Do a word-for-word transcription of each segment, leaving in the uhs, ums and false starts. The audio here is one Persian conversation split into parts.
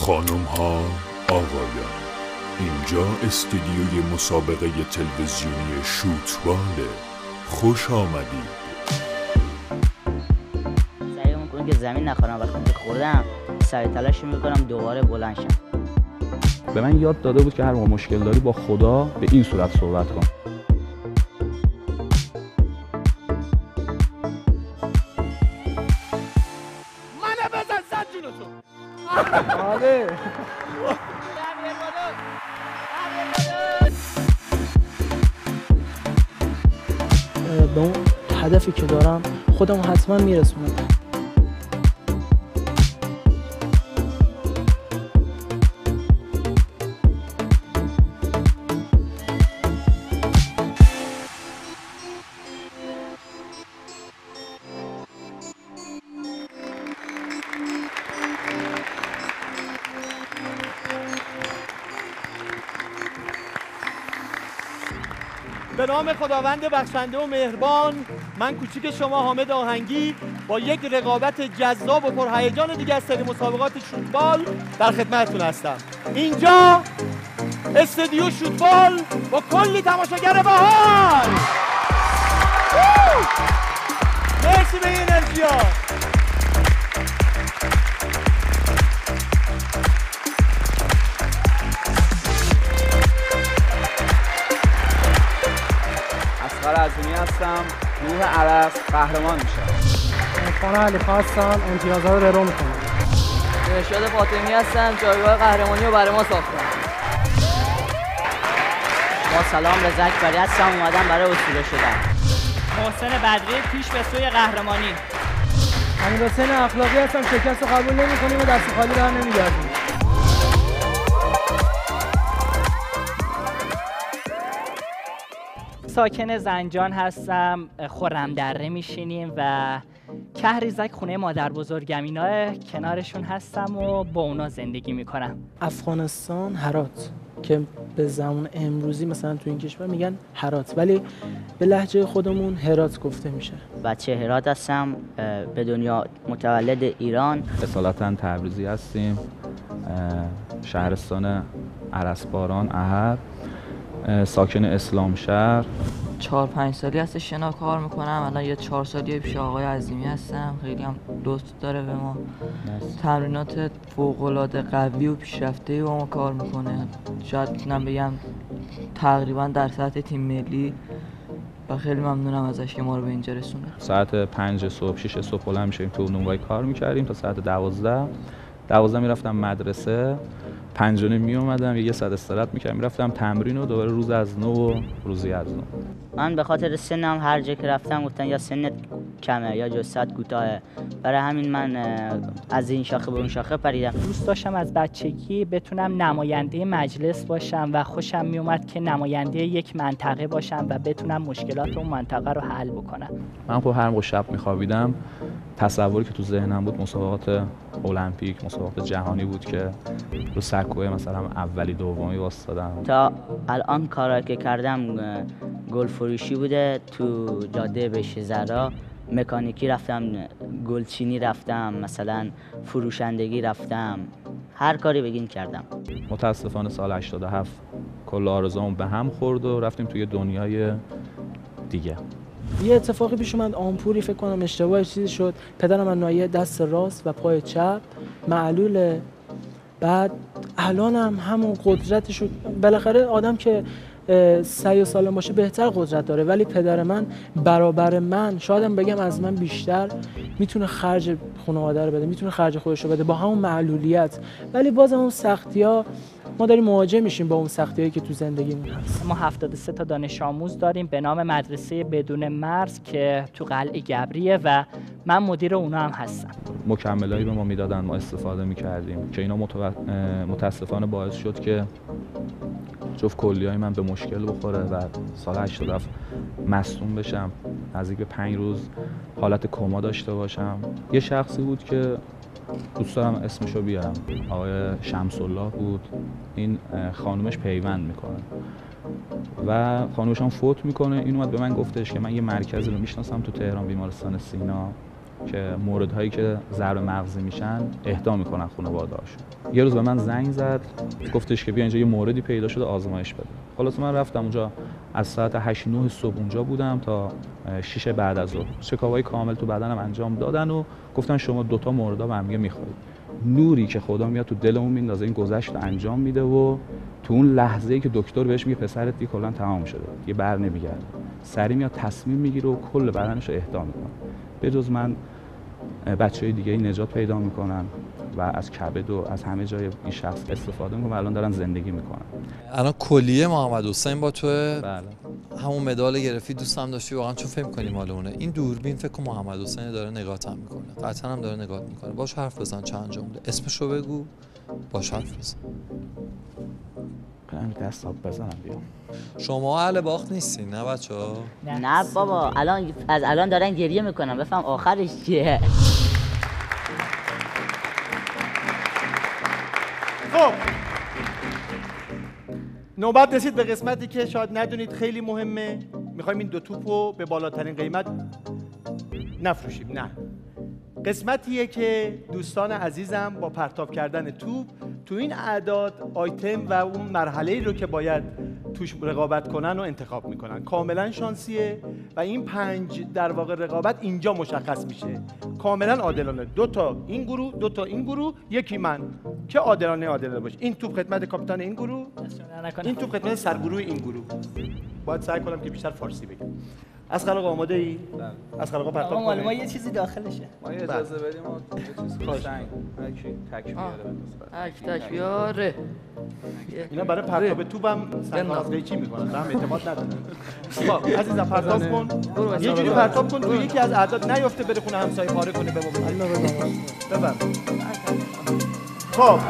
خانم ها، آقایان، اینجا استودیوی مسابقه تلویزیونی شوتباله. خوش آمدید. سعی میکنم که زمین نخورم، وقتی که خوردم سعی تلاش میکنم دوباره بلند شم. به من یاد داده بود که هر موقع مشکل داری با خدا به این صورت صحبت کن. منو بزن صد جونو تو. آره. به اون هدفی که دارم خودم حتما میرسونم. به نام خداوند بخشنده و مهربان، من کوچیک شما حامد آهنگی با یک رقابت جذاب و پرهیجان دیگه از سری مسابقات شوتبال در خدمتتون هستم. اینجا استودیو شوتبال با کلی تماشاگر باحال. مرسی به این انرژی‌ها. اسقر عظیمی هستم، روح عرس قهرمان میشم. خانه علی هستم، امتیازها رو رو میکنم. ارشاد فاطمی هستم، جایگاه قهرمانی رو برای ما ساختم. با سلام رضا اکبری هستم، اومدم برای اسطوره شدن. محسن بدری، پیش به سوی قهرمانی. امیرحسین اخلاقی هستم، شکست رو قبول نمی‌کنیم و دست خالی بر نمیگردیم. ساکن زنجان هستم، خرمدره میشینیم و کهریزک خونه مادر بزرگم اینا کنارشون هستم و با اونا زندگی میکنم. افغانستان هرات که به زمان امروزی مثلا تو این کشور میگن هرات، ولی به لهجه خودمون هرات گفته میشه. بچه هرات هستم، به دنیا متولد ایران. اصالتا تبریزی هستیم، شهرستان عرسباران احد، ساکن اسلامشهر. چهار پنج سالی هست شنا کار میکنم. الان یه چهار سالی پیش آقای عظیمی هستم، خیلی هم دوست داره به ما. تمرینات فوق‌العاده قوی و پیشرفته با ما کار میکنه. شاید میتونم بگم تقریبا در سطح تیم ملی و خیلی ممنونم ازش که ما رو به اینجا رسونده. ساعت پنج صبح شش صبح بلند میشیم تو نونوای کار میکردیم تا ساعت دوازده. دوازده میرفتم مدرسه، پنج و نیم می اومدم، یه ساعت استراحت میکردم، میرفتم تمرین و دوباره روز از نو و روزی از نو. من به خاطر سنم هر جا که رفتم گفتن یا سنت کمه یا جثت کوتاهه، برای همین من از این شاخه به اون شاخه پریدم. دوست داشتم از بچگی بتونم نماینده مجلس باشم و خوشم میومد که نماینده یک منطقه باشم و بتونم مشکلات اون منطقه رو حل بکنم. من خب هر موقع شب میخوابیدم تصوری که تو ذهنم بود مسابقات المپیک، مسابقات جهانی بود که رو سکوی مثلا اولی دومی واسطادم. تا الان کارایی که کردم گل فروشی بوده، تو جاده بهش زرا مکانیکی رفتم، گلچینی رفتم، مثلا فروشندگی رفتم، هر کاری بگین کردم. متاسفانه سال هشتاد و هفت کل آرزوام به هم خورد و رفتیم توی دنیای دیگه. یه اتفاقی پیش اومد، آمپوری فکر کنم اشتباه چیزی شد، پدرم از ناحیه دست راست و پای چپ معلوله. بعد الانم همون قدرتش رو، بالاخره آدم که سعی و سالم باشه بهتر قدرت داره، ولی پدر من برابر من، شایدم بگم از من بیشتر میتونه خرج خانواده رو بده، میتونه خرج خودش رو بده با همون معلولیت، ولی بازم اون سختی‌ها ما داریم مواجه میشیم با اون سختی‌هایی که تو زندگیمون هست. ما هفتاد و سه تا دانش آموز داریم به نام مدرسه بدون مرز که تو قلعه گبریه و من مدیر اونا هم هستم. مکملایی به ما میدادن، ما استفاده میکردیم که اینا متو... متاسفانه باعث شد که جفت کلیه‌های من به مشکل بخوره و سال هشتاد و هفت مصدوم بشم، نزدیک به پنج روز حالت کما داشته باشم. یه شخصی بود که دوست دارم اسمشو بیارم، آقای شمس‌الله بود. این خانومش پیوند میکنه و خانومش هم فوت میکنه. این اومد به من گفتش که من یه مرکزی رو میشناسم تو تهران، بیمارستان سینا، که موردهایی که ضرب مغزی میشن اهدا میکنن خانواده‌هاشون. یه روز به من زنگ زد گفتش که بیا اینجا یه موردی پیدا شده آزمایش بده. خلاص من رفتم اونجا از ساعت هشت نه صبح اونجا بودم تا شش بعد از ظهر. چکاپ‌های کامل تو بدنم انجام دادن و گفتن شما دوتا موردا به هم دیگه میخورید. نوری که خدا میاد تو دلمون میندازه این گذشت انجام میده و تو اون لحظه‌ای که دکتر بهش میگه پسرت دیگه کلا تمام شده دیگه بر نمیگرده، سری میاد تصمیم میگیره و کل بدنش رو اهدا میکنه. به جز من بچه‌های دیگه نجات پیدا میکنن و از کبد و از همه جای این شخص استفاده میکنن و الان دارن زندگی میکنن. الان کلیه محمد حسین با توه؟ بله. همون مدال گرفتی دوستم داشتی واقعا چون فکر کنی مال اونه. این دوربین فکر کنم محمد حسین داره نگاهت هم میکنه. قطعا هم داره نگاهت میکنه. باش حرف بزن چند جمله. اسمشو بگو. باش حرف بزن. کنم دست آب بزنم بیام. شما اهل باخت نیستین نه بچه‌ها؟ نه بابا الان از الان دارن گریه میکنن بفهم آخرش چیه. خب نوبت رسید به قسمتی که شاید ندونید خیلی مهمه. میخوایم این دو توپو به بالاترین قیمت نفروشیم. نه، قسمتیه که دوستان عزیزم با پرتاب کردن توپ تو این اعداد آیتم و اون مرحله‌ای رو که باید توش رقابت کنن و انتخاب میکنن. کاملا شانسیه و این پنج در واقع رقابت اینجا مشخص میشه کاملا عادلانه. دو تا این گروه، دو تا این گروه، یکی من که عادلانه عادلانه باشه. این توپ خدمت کاپیتان این گروه، این توپ خدمت سرگروه این گروه. باید سعی کنم که بیشتر فارسی بگم. از خلاق آماده ای؟ از خلاق پرتاب کنه. ما یه چیزی داخلشه. ما یه اجازه بدیم و یه چیزی سنگ. هرکی تک بیاره تک تک بیاره. اینا برای پرتاب توپم سنگ از قیچی میکنن. هم اعتماد ندارن. خب عزیزم پرتاب کن. یه جوری پرتاب کن تو یکی از اعداد نیفته بره خونه همسایه پاره کنه به ما. ببر. خب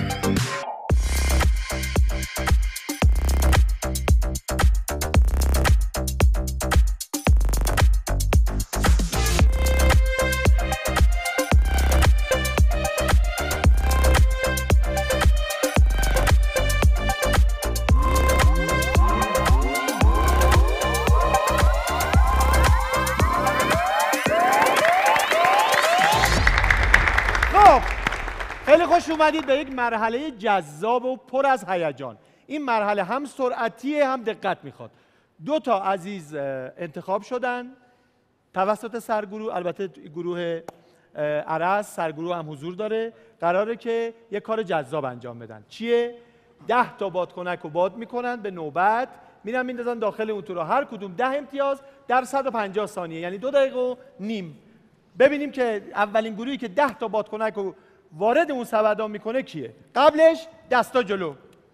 خیلی خوش اومدید به یک مرحله جذاب و پر از هیجان. این مرحله هم سرعتیه هم دقت میخواد. دو تا عزیز انتخاب شدن توسط سرگروه، البته گروه عرض سرگروه هم حضور داره. قراره که یک کار جذاب انجام بدن. چیه؟ ده تا بادکنک رو باد میکنن به نوبت، میرن میندازن داخل اون تو رو. هر کدوم ده امتیاز در صد و پنجاه ثانیه، یعنی دو دقیقه و نیم. ببینیم که اولین گروهی که ده تا بادکنک رو وارد اون سبدان میکنه کیه. قبلش دستا جلو،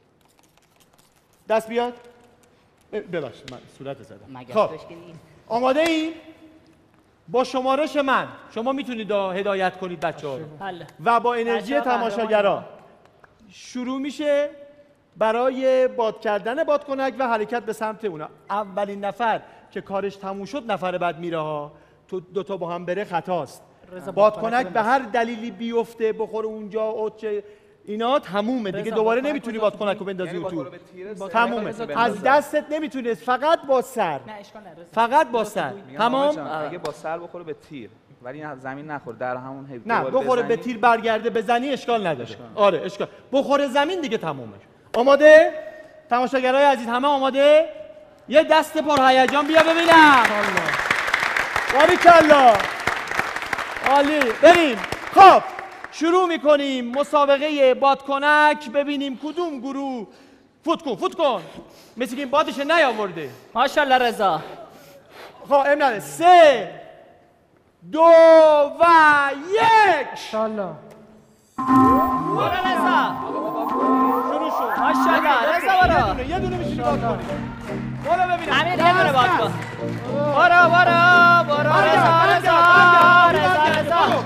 دست بیاد. ببخشید من صورت زدم. خب آماده ای؟ با شمارش من شما میتونید هدایت کنید بچه‌ها و با انرژی تماشاگران شروع میشه برای باد کردن بادکنک و حرکت به سمت اونا. اولین نفر که کارش تموم شد نفر بعد میره ها. تو دو تا با هم بره خطاست. بادکنک به هر دلیلی بیفته بخوره اونجا او چه اینا تمومه دیگه، دوباره نمیتونی بادکنک رو بندازی تو. تمومه. از دستت نمیتونی، فقط با سر. فقط با سر. تمام. اگه با سر بخوره به تیر ولی زمین نخوره در همون حیط. نه بخوره به تیر برگرده بزنی اشکال نداره. آره اشکال. بخوره زمین دیگه تمومه. آماده؟ تماشاگرای عزیز همه آماده؟ یه دست پر هیجان بیا ببینم. باریکلا. عالی. بریم. خب شروع میکنیم مسابقه بادکنک. ببینیم کدوم گروه فوت کن فوت کن مثل که این بادش نیاورده. ماشاءالله رضا. خب امنانه سه دو و یک. انشالله. برو رضا. شروع شد. ماشاءالله رضا برو. یه دونه میشینی باد کنی. برو ببینم. امیر یه دونه باد کن. برو برو برو رضا رضا رضا رضا.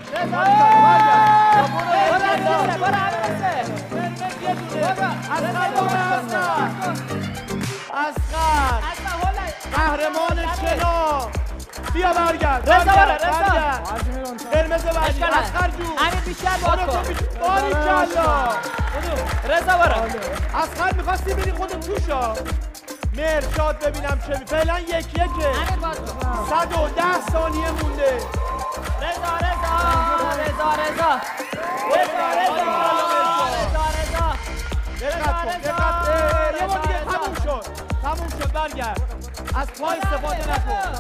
اصغر قهرمان شنا بیا برگرد. رضا برو رضا. قرمز بعدی اصغر جون. امیر بیشتر باد کن. باریکلا. رضا برو. اصغر می‌خواستی بری خودت توشا. مرشاد ببینم چه می فعلا یک یکه. امیر باد کن. صد و ده ثانیه مونده. رضا رضا رضا رضا رضا رضا دقت یه بار دیگه تموم شد تموم شد برگرد از پای استفاده نکن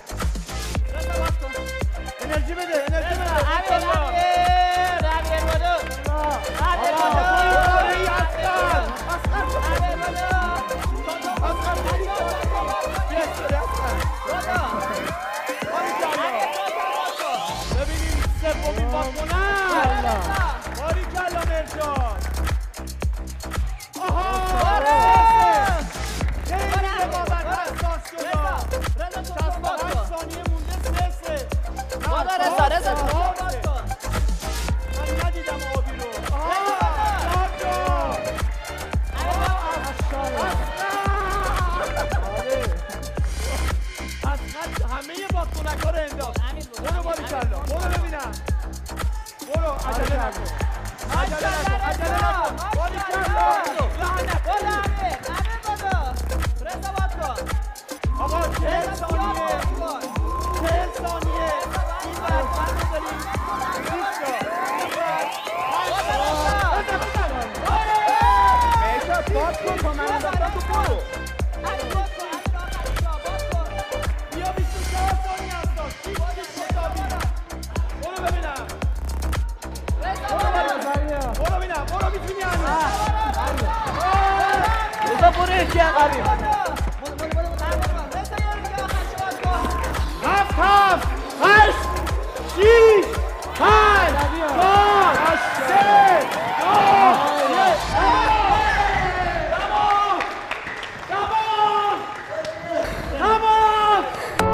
انرژی بده انرژی بده امیر امیر امیر بودو امیر ببینیم سومین بازیکن باریکلا مرجان آها خیلی رقابت حساس شد شصت و هشت ثانیه مونده سه سه بابا رضا رضا من ندیدم آبی رو آها از همه بازیکن‌ها رو انداخت برو باریکلا برو ببینم برو عجله نکن عجله نکن عجله نکن باریکلا آقا چهل ثانیه چهل ثانیه این برفن بذاریم بیست تا باز کن تا من انداختم تو برو بیا بیست و چهار ثانیه هست داشت بیست مساوی برو ببینم برو ببینم برو میتونی هنوز رضا برو یکی قریب هفت هفت هشت شیش پنج چهار سه دو تمام تمام تمام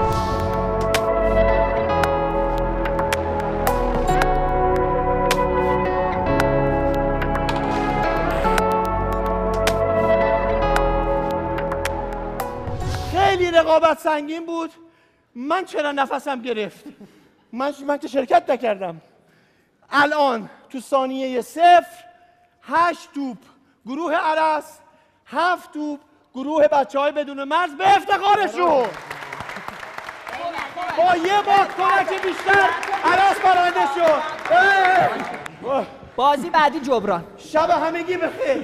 خیلی رقابت سنگین بود من چرا نفسم گرفت من من که شرکت نکردم الان تو ثانیه صفر هشت توپ گروه عرس هفت توپ گروه بچه های بدون مرز به افتخارشون با یه بازیکن بیشتر عرس برنده شد بازی بعدی جبران شب همگی بخیر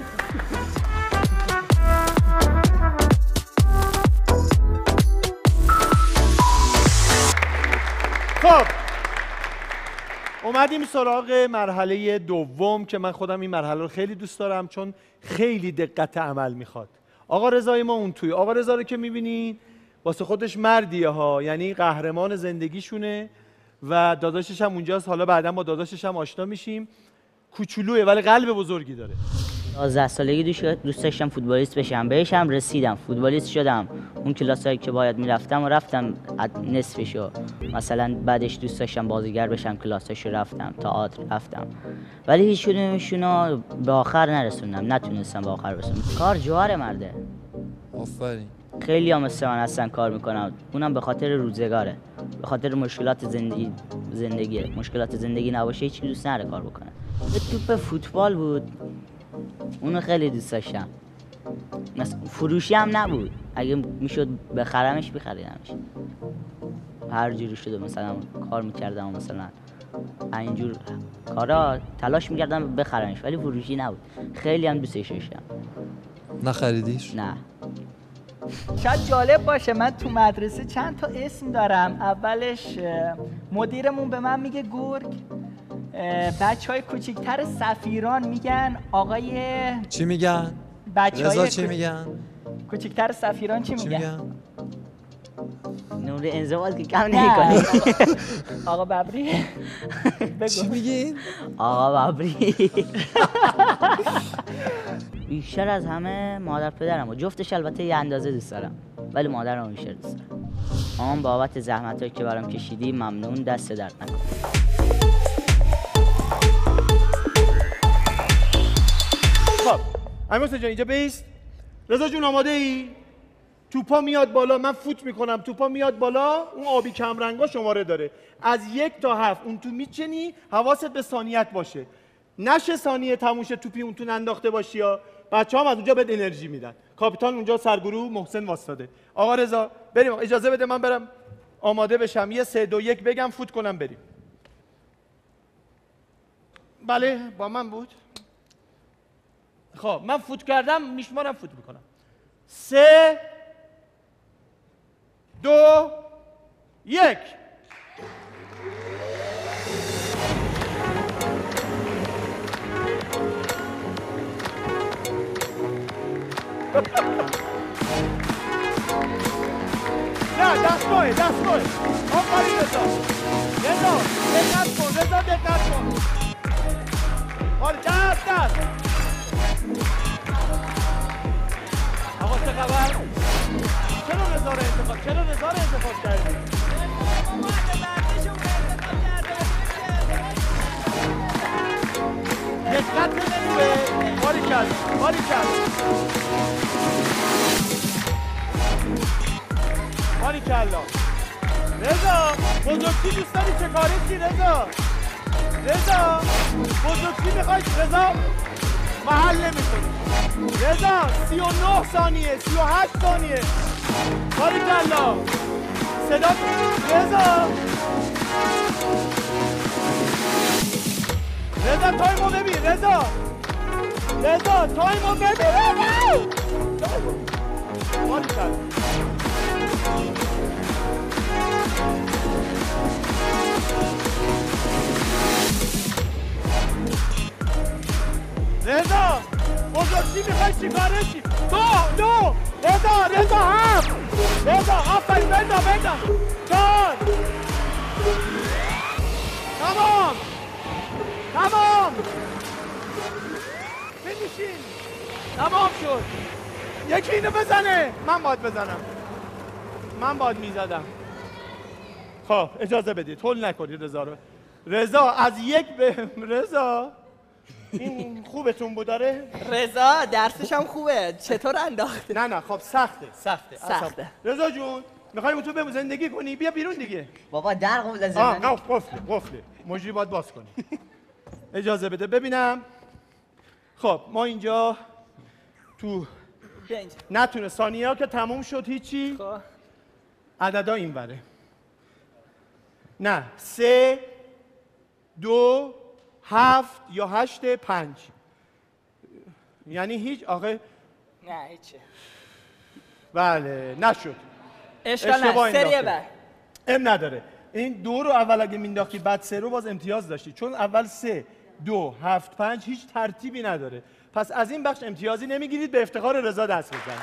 خب اومدیم سراغ مرحله دوم که من خودم این مرحله رو خیلی دوست دارم چون خیلی دقت عمل میخواد. آقا رضای ما اون توی آقا رضا رو که میبینین واسه خودش مردیه ها، یعنی قهرمان زندگیشونه و داداشش هم اونجاست. حالا بعدا با داداشش هم آشنا میشیم. کوچولوه ولی قلب بزرگی داره. یازده سالگی دوست داشتم فوتبالیست بشم، بهش هم رسیدم، فوتبالیست شدم. اون کلاسایی که باید میرفتم و رفتم نصفشو. مثلا بعدش دوست داشتم بازیگر بشم، کلاساشو رفتم، تئاتر رفتم، ولی هیچ کدومشونو به آخر نرسوندم، نتونستم به آخر برسونم. کار جوهر مرده. آفرین. خیلی هم مثل من هستن کار میکنم، اونم به خاطر روزگاره، به خاطر مشکلات زندگی زندگیه. مشکلات زندگی نباشه هیچ دوست نداره کار بکنه. توپ فوتبال بود، اونو خیلی دوست داشتم. فروشی هم نبود، اگه میشد بخرمش بخریدمش. هر جوری شده مثلا کار میکردم، مثلا اینجور کارا تلاش میکردم بخرمش، ولی فروشی نبود. خیلی هم دوستش داشتم. نخریدیش؟ نه. شاید جالب باشه، من تو مدرسه چند تا اسم دارم. اولش مدیرمون به من میگه گرگ، بچه های کوچیکتر سفیران میگن آقای چی میگن؟ بچه رضا های چی میگن؟ کوچیکتر سفیران چی میگن؟ میگن؟ نور انضباط که کم نمی‌کنی. آقا ببری. چی میگین؟ آقا ببری. بیشتر از همه مادر پدرم و جفتش البته یه اندازه دوست دارم، ولی مادرم بیشتر دوست دارم. آن بابت زحمتایی که برام کشیدی ممنون، دست درد نکن. خب امیر حسین جان اینجا بیست. رضا جون آماده ای؟ توپا میاد بالا، من فوت میکنم، توپا میاد بالا، اون آبی کمرنگا شماره داره از یک تا هفت. اون تو میچنی، حواست به ثانیت باشه، نشه ثانیه تموم شه توپی اون تو انداخته باشی. یا بچه‌ها هم از اونجا بهت انرژی میدن. کاپیتان اونجا سرگروه محسن واسطاده. آقا رضا بریم، اجازه بده من برم آماده بشم یه سه دو یک بگم فوت کنم بریم. بله با من بود. خب من فوت کردم میشمارم فوت میکنم. سه دو یک. نه دستگاه دستگاه آفرین رضا رضا دقت کن رضا دقت کن حال دست دست آقا چه خبر؟ چرا رضا رو انتخاب چرا رضا رو انتخاب کردی؟ دقت نمیده باری کرد باری کرد باری کلا رضا بزرگی دوست داری چه کاری چی رضا؟ رضا بزرگی میخوای رضا؟ محل نمیکنی رضا سی و نه ثانیه سی و هشت ثانیه باری کلا صدا رضا رضا تایمو ببین رضا رضا تایمو ببین رضا باری کلا رضا بزرگی میخوای چیکاره چی؟ دو دو رضا رضا هفت رضا آفرین بندا بندا چهار تمام تمام بنشین تمام شد یکی اینو بزنه من باید بزنم من باید میزدم. خب اجازه بدید هول نکنید رضا رو. رضا از یک به رضا این خوبتون بود داره؟ رضا درسش هم خوبه چطور انداخته؟ نه نه خب سخته سخته سخته. رضا جون میخوایم تو به زندگی کنی بیا بیرون دیگه. بابا در قفل زندگی. آه قفله قفله مجری باید باز کنی. اجازه بده ببینم. خب ما اینجا تو نتونه ثانیه ها که تموم شد هیچی. خب عددا این بره. نه سه دو هفت یا هشت پنج یعنی هیچ آخه نه هیچه بله نشد اشکال نه سریه بر ام نداره این دو رو اول اگه مینداختی بعد سه رو باز امتیاز داشتی چون اول سه دو هفت پنج هیچ ترتیبی نداره پس از این بخش امتیازی نمیگیرید به افتخار رضا دست بزنید.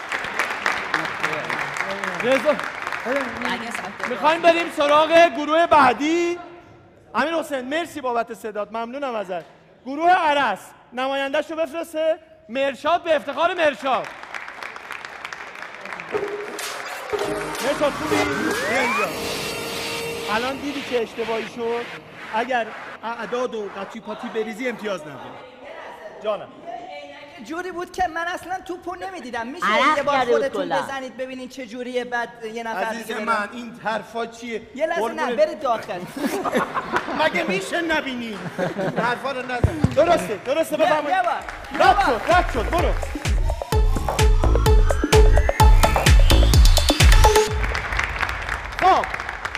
رضا میخوایم بریم سراغ گروه بعدی. امیر حسین مرسی بابت صدات ممنونم ازت. گروه عرس نماینده‌شو بفرسته. مرشاد به افتخار مرشاد. مرشاد خوبی؟ اینجا الان دیدی که اشتباهی شد اگر اعداد و قطی پاتی بریزی امتیاز نداری. جانم جوری بود که من اصلا توپو نمیدیدم. میشه یه بار خودتون بزنید ببینید چه جوریه بعد یه نفر عزیز من این حرفا چیه؟ یه لحظه نه برید داخل. مگه میشه نبینی؟ حرفا رو نزن. درسته درسته بفرمایید. یه بار رد شد رد شد برو. خب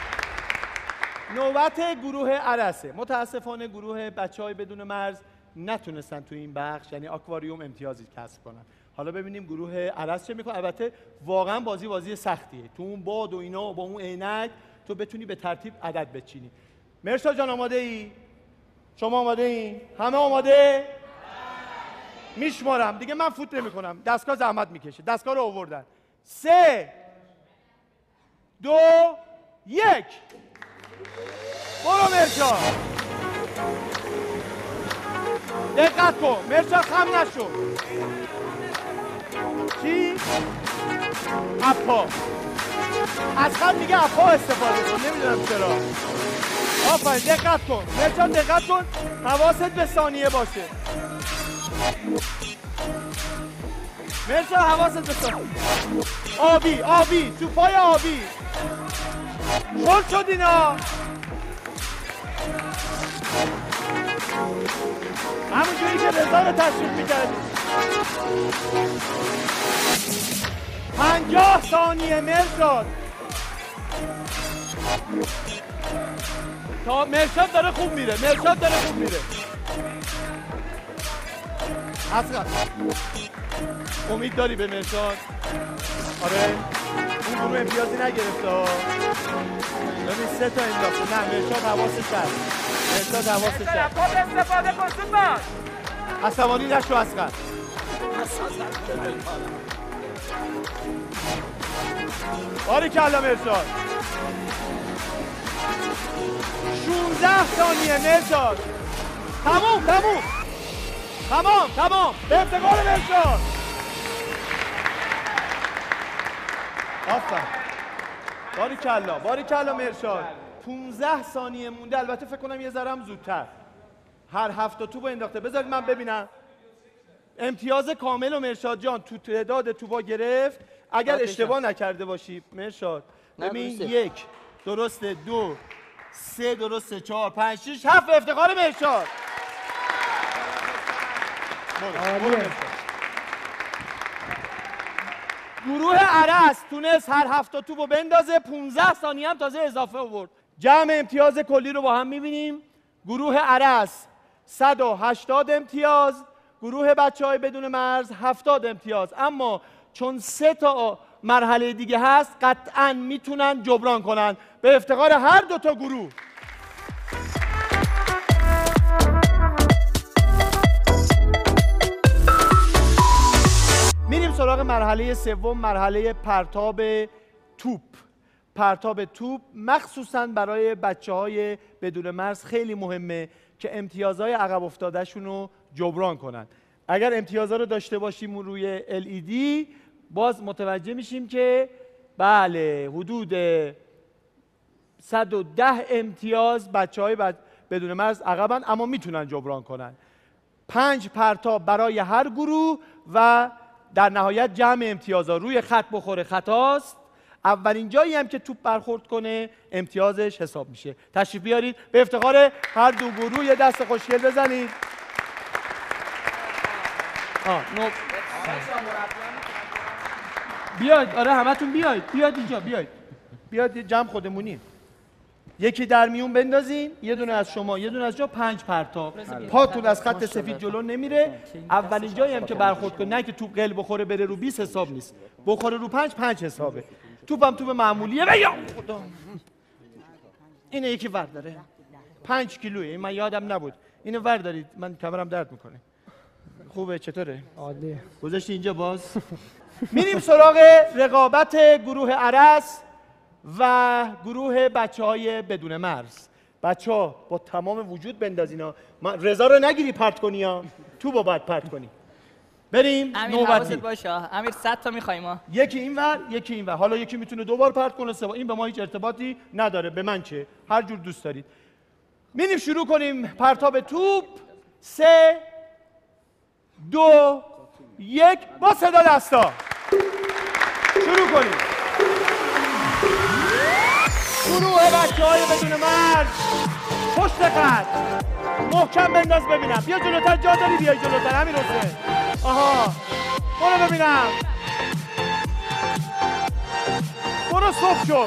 نوبت گروه عرسه. متاسفانه گروه بچهای بدون مرز نتونستن تو این بخش یعنی آکواریوم امتیازی کسب کنن. حالا ببینیم گروه عرس چه میکنه. البته واقعا بازی بازی سختیه. تو اون باد و اینا با اون عینک تو بتونی به ترتیب عدد بچینی. مرشاد جان آماده ای؟ شما آماده ای؟ همه آماده؟ میشمارم دیگه من فوت نمیکنم. دستگاه زحمت میکشه. دستگاه رو آوردن. سه دو یک برو مرشاد. دقت کن مرشاد خم نشو. چی؟ اپا از خم میگه اپا استفاده کن نمیدونم چرا. آفرین دقت کن مرشاد دقت کن حواست به ثانیه باشه. مرشاد حواست به ثانیه. آبی آبی تو پای آبی شل شد اینا. همون جوری که رضا رو تشریف میکردی. پنجاه ثانیه مرشاد. تا مرشاد داره خوب میره، مرشاد داره خوب میره. اصلا امید داری به مرشاد؟ آره اون گروه امتیازی نگرفته ها. ببین سه تا انداخته. نه مرشاد حواسش هست، مرشاد حواسش هست. استفاده کن سوپر. عصبانی نشو اصلا. باریکلا مرشاد. شونزده ثانیه مرشاد. تموم تموم تمام تمام به افتقار مرشاد. آفرین. باریکلا باریکلا مرشاد. پونزده ثانیه مونده. البته فکر کنم یه ذره هم زودتر. هر هفت توپ انداخته. بذارید من ببینم. امتیاز کامل و مرشاد جان تو تعداد توپا گرفت. اگر اشتباه نکرده باشی مرشاد. ببین یک درسته، دو سه درسته، چهار پنج شش هفت. افتخار مرشاد. گروه عرس تونست هر هفت توپو بندازه. پونزده ثانیه هم تازه اضافه آورد. جمع امتیاز کلی رو با هم می‌بینیم. گروه عرس صد و هشتاد امتیاز، گروه بچه‌های بدون مرز هفتاد امتیاز. اما چون سه تا مرحله دیگه هست قطعاً میتونن جبران کنن. به افتخار هر دو تا گروه. میریم سراغ مرحله سوم، مرحله پرتاب توپ. پرتاب توپ مخصوصاً برای بچه‌های بدون مرز خیلی مهمه که امتیازهای عقب افتاده‌شون رو جبران کنن. اگر امتیازها رو داشته باشیم روی ال ای دی باز متوجه میشیم که بله حدود صد و ده امتیاز بچه‌های بد... بدون مرز عقبن، اما میتونن جبران کنن. پنج پرتاب برای هر گروه و در نهایت جمع امتیازها. روی خط بخوره خطاست. اولین جایی هم که توپ برخورد کنه امتیازش حساب میشه. تشریف بیارید به افتخار هر دو گروه یه دست خوشگل بزنید. آه نو بیاید. آره همتون بیاید بیاید اینجا. بیاید بیاید جمع خودمونیم. یکی در میون بندازین، یه دونه از شما یه دونه از جا. پنج پرتاب. پاتون از خط سفید جلو نمیره. اولین جایی هم که برخورد کنه نه که توپ قل بخوره بره رو بیست حساب نیست. بخوره رو پنج پنج حسابه. توپم توپ معمولیه. بیا خدا اینه یکی ور داره. پنج کیلوه. این من یادم نبود. اینو ور دارید. من کمرم درد میکنه. خوبه چطوره؟ عالیه. گذاشتی اینجا باز. میریم سراغ رقابت گروه عرس و گروه بچه‌های بدون مرز. بچه‌ها با تمام وجود بندازینا. رضا رو نگیری پرت کنی ها. تو با باید پرت کنی. بریم امیر حواست باشه. امیر صد تا می‌خوایم ما. یکی اینور یکی اینور. حالا یکی میتونه دو بار پرت کنه، سه بار. این به ما هیچ ارتباطی نداره. به من چه؟ هر جور دوست دارید. میریم شروع کنیم پرتاب توپ. سه دو یک با صدا دستا شروع کنیم. گروه بچه‌های بدون مرز پشت خط محکم بنداز ببینم. بیا جلوتر. جا داری بیای جلوتر امیر حسین. آها برو ببینم. برو صبح شد.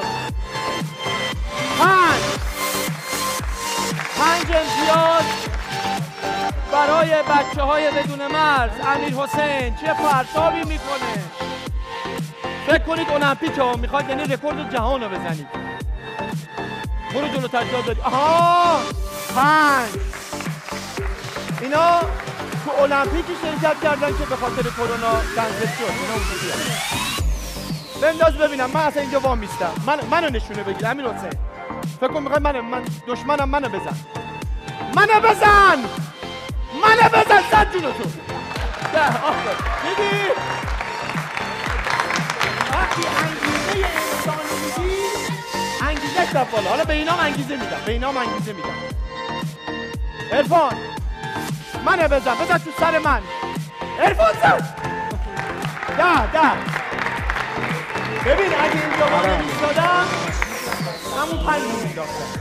پنج پنج امتیاز برای بچه‌های بدون مرز. امیر حسین چه پرتابی میکنه. فکر کنید المپیک ها میخواد یعنی رکورد جهان رو بزنید. برو جلوتر. جا داری. آها پنج. اینا تو المپیکی شرکت کردن که به خاطر کرونا کنسل شد. اینا اونجوریه. بنداز ببینم. من اصلا اینجا وام میستم. من منو نشونه بگیر امیر حسین. فکر کن میخوای من من دشمنم منو بزن. منو بزن. منو بزن. صد جونو تو. ده آخر. دیدی؟ وقتی انگیزه انسانی میدی انگیزه شد بالا. حالا به اینا انگیزه میدم. به اینا انگیزه میدم. عرفان منو بزن. بزن تو سر من. عرفان زد. ده ده. ببین اگه اینجا وانه میستادم همون پنج رو میداختم.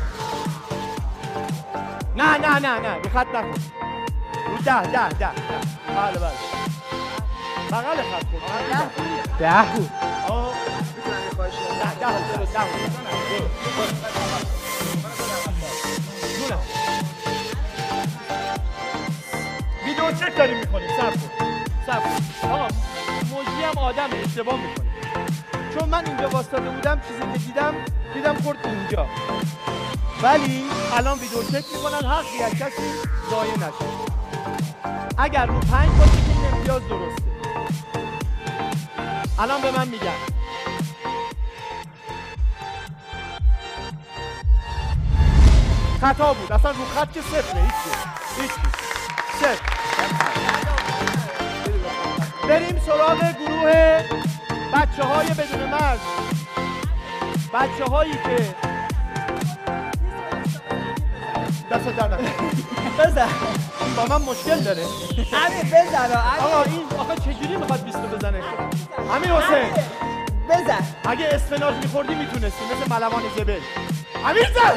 نه نه نه نه رو خط نکن. رو ده ده ده. بله بله. بغل خط کن. ده بود. آه نه ده ده ده ویدیو چک داریم میکنیم. صبر کن صبر کن آقا، موجی هم آدم اشتباه میکنه، چون من اینجا واسطاده بودم چیزی که دیدم دیدم خورد اینجا، ولی الان ویدیو چک میکنن حقی از کسی ضایع نشه. اگر رو پنج باشه که این امتیاز درسته. الان به من میگن خطا بود، اصلا رو خط که صفره، هیچی هیچی صفر. بریم سراغ گروه بچه های بدون مرز. بچه هایی که دست در نکن بزن با من مشکل داره. امیر بزن آقا این آقا چجوری میخواد بیست رو بزنه؟ امیر حسین بزن. اگه اسفناج میخوردی میتونستی مثل ملوان زبل. امیر زن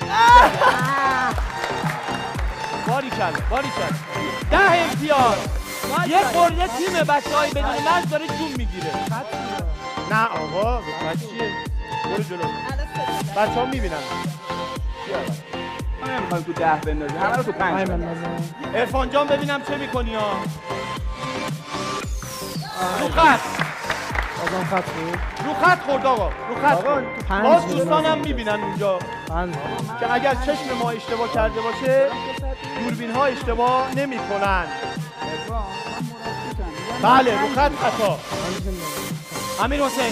باری کرد باری کرد ده امتیاز. یه خورده تیم بچه های بدون مرز داره جون میگیره. نه آقا بچه چیه؟ برو جلو بچه ها میبینن. من نمیخوام تو ده بندازی، همه رو تو پنج بندازی. عرفان جان ببینم چه میکنی ها؟ رو خط بازم خط بود. رو خط خورد آقا، رو خط خورد. باز دوستانم میبینن اونجا که اگر چشم ما اشتباه کرده باشه دوربین ها اشتباه نمی کنن. بله رو خط خطا. امیر حسین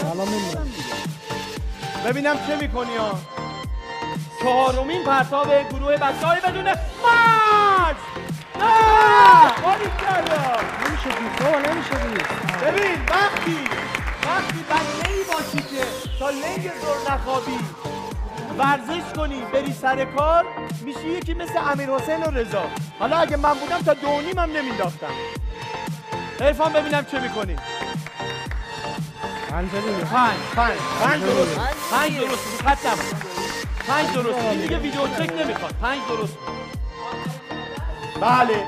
ببینم چه میکنی ها؟ چهارمین پرتاب گروه بچه های بدون مرز. نه باری کرده نمیشه دید بابا نمیشه دید. ببین وقتی وقتی بچه ای باشی که تا لنگ زور نخوابی ورزش کنی بری سر کار میشی یکی مثل امیر حسین و رضا. حالا اگه من بودم تا دو نیم هم نمینداختم. عرفان ببینم چه میکنی؟ پنج پنج پنج پنج درست پنج درست رو خط نبود. پنج درست این دیگه ویدیو چک نمیخواد. پنج درست بله.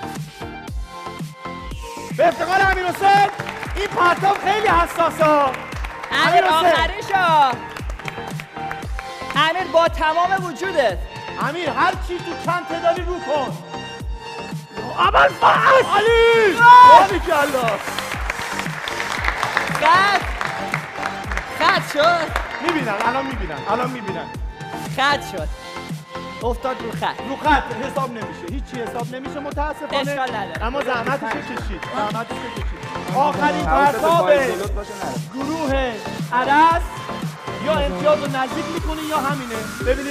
به افتخار امیر حسین این پرتاب خیلی حساسه. امیر آخریشا امیر با تمام وجودت امیر هر چی تو چند تعدادی رو کن. اول فعال علی باری کلا خط خط شد. میبینن الان میبینن الان میبینن خط شد. افتاد رو خط. رو خط حساب نمیشه، هیچی حساب نمیشه متاسفانه. اشکال نداره. اما زحمتش کشید. زحمتش کشید. آخرین پرتاب گروه عرس یا امتیاز رو نزدیک میکنه یا همینه. ببینیم.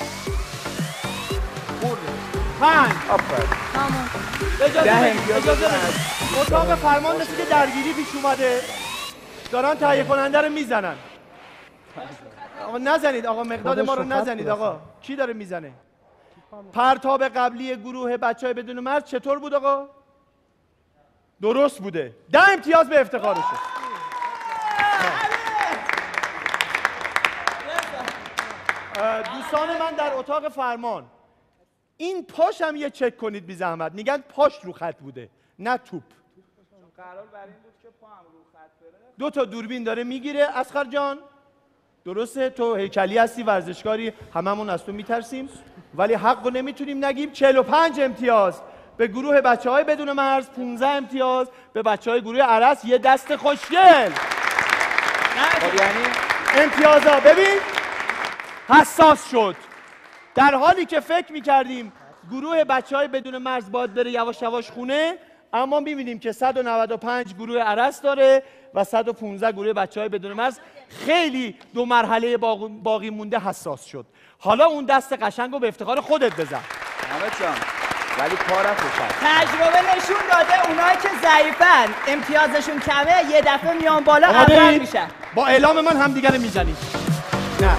پنج. تمام. اجازه اجازه اتاق فرمان مثل که درگیری پیش اومده. دارن تهیه کننده رو میزنن. آقا نزنید آقا، مقداد ما رو نزنید آقا. کی داره میزنه؟ پرتاب قبلی گروه بچهای بدون مرز چطور بود آقا؟ درست بوده. ده امتیاز به افتخارشه. دوستان من در اتاق فرمان این پاش هم یه چک کنید بی زحمت. میگن پاش رو خط بوده نه توپ. قرار بر این بود که پا هم رو خط بره. دو تا دوربین داره میگیره. اسخر جان درسته تو هیکلی هستی ورزشکاری، هممون از تو میترسیم ولی حقو نمیتونیم نگیم. چهل و پنج امتیاز به گروه بچه های بدون مرز، پانزده امتیاز به بچه های گروه عرس. یه دست خوشگل. یعنی امتیازا ببین حساس شد. در حالی که فکر میکردیم گروه بچه های بدون مرز باید بره یواش یواش خونه، اما میبینیم که صد و نود و پنج گروه عرس داره و صد و پانزده گروه بچه های بدون مرز. خیلی دو مرحله باقی مونده حساس شد. حالا اون دست قشنگو به افتخار خودت بزن. حامد جان ولی کارت بشه. تجربه نشون داده اونایی که ضعیفن امتیازشون کمه یه دفعه میان بالا اول میشن. با اعلام من هم دیگه میزنید. نه